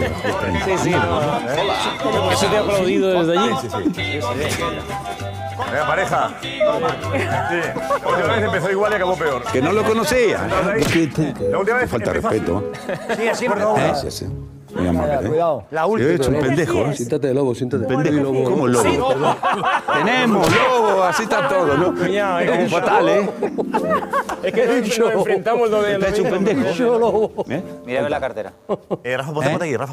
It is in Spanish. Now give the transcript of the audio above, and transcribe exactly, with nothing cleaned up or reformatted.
Sí, sí. No. Eso te ha aplaudido desde allí. Sí, sí, sí. Venga, pareja. Sí. La última vez empezó igual y acabó peor. Que no lo conocía. La última vez Falta empezó- respeto. Sí, así, por favor. ¿Eh? Sí, sí. Muy amable, ¿eh? Cuidado. La última. Es un pendejo. ¿eh? Siéntate, lobo, siéntate. Pendejo. ¿Cómo lobo? Tenemos lobo, así está todo, ¿no? Cuñado, es Es que- fatal, ¿eh? Es que nos, nos enfrentamos lo de... Te ha hecho un pendejo. Yo, lobo. ¿Eh? Mírame la cartera. Eh, Rafa, ponte por aquí, Rafa.